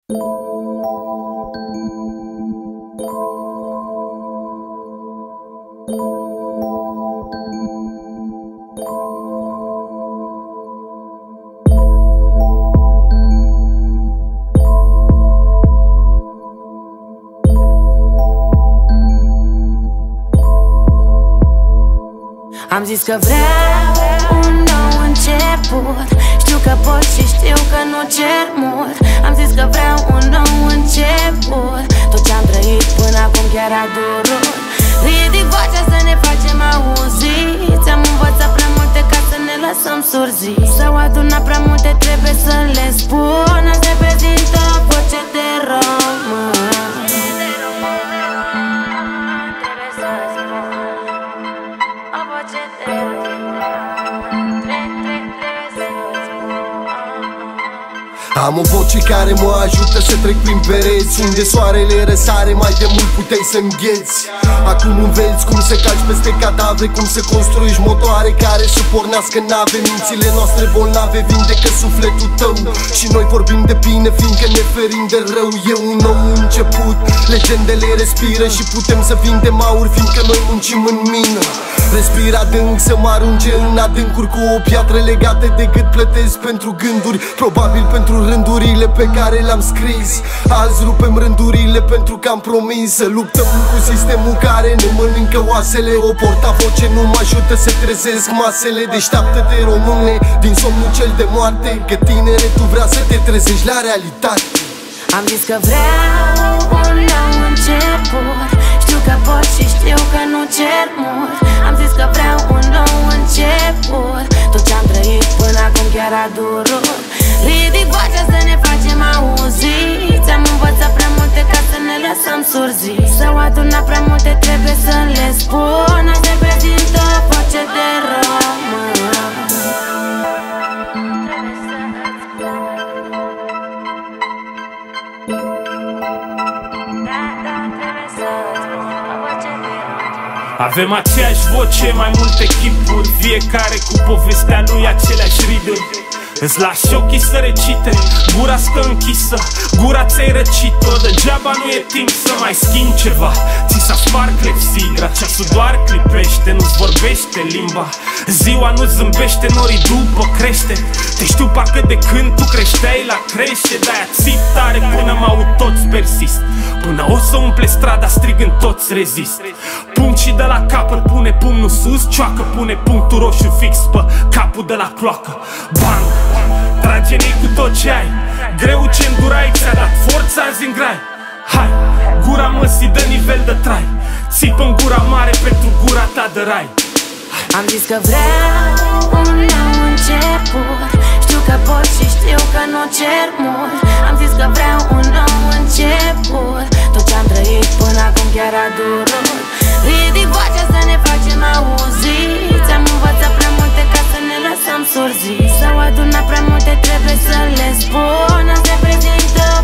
Am zis că vreau un nou început. Știu că pot și știu că nu cer mult. Am zis că vreau un nou început. Tot ce-am trăit până acum chiar a durut. Ridic vocea să ne facem auziți. Am învățat prea multe ca să ne lăsăm surziți. S-au adunat prea multe, trebuie să le spun. Azi reprezintă voce de român. Am o voce care mă ajută să trec prin pereți. Unde soarele răsare, mai de mult puteai să îngheți. Acum înveți cum să calci peste cadavre, cum să construiești motoare care să pornească nave. Mințile noastre bolnave vindecă sufletul tău. Și noi vorbim de bine, fiindcă ne ferim de rău. E un nou început, legendele respiră și putem să vindem aur, fiindcă noi muncim în mină. Respir adânc, să mă arunce în adâncuri. Cu o piatră legată de gât plătesc pentru gânduri. Probabil pentru rândurile pe care le-am scris. Azi rupem rândurile pentru că am promis să luptăm cu sistemul care ne mănâncă oasele. O portavoce nu mă ajută să trezesc masele. Deșteaptă-te, române, din somnul cel de moarte, că tineretul vrea să te trezești la realitate. Am zis că vreau un nou început. Știu că pot și știu că nu cer mult. Am zis că vreau un nou început. Tot ce-am trăit până acum chiar a durut. Ridic vocea să ne facem auziți. Am învățat prea multe ca să ne lăsăm surziți. S-au adunat prea multe, trebuie să le spun. Azi reprezintă voce de român. Avem aceeași voce, mai multe chipuri, fiecare cu povestea lui, aceleași riduri. Îți lași ochii să recite, gura stă închisă, gura ți-ai răcit-o. Degeaba nu e timp să mai schimbi ceva. Ți s-a spart clepsidra, ceasul doar clipește, nu-ți vorbește limba. Ziua nu zâmbește, norii după crește. Te știu parcă de când tu creșteai la crește. De-aia țip tare până mă aud toți persist. Până o să umple strada strigând toți rezist. Punct și de la capăt pune pumnul sus, cioacă, pune punctul roșu fix pe capul de la cloacă. Bang! Trage-ne cu tot ce ai. Greu ce îndurai, ți-a dat forța azi în grai. Hai, gura măsii dă nivel de trai. Țipă-n gura mare pentru gura ta de rai. Am zis că vreau un nou început. Știu că pot și știu că nu cer mult. Am zis că vreau un nou început. Tot ce-am trăit până acum chiar a durut. Ridic vocea să ne facem auziți. Am învățat prea multe ca să ne lăsăm surziți. S-au adunat prea multe, trebuie să le spun. Azi reprezintă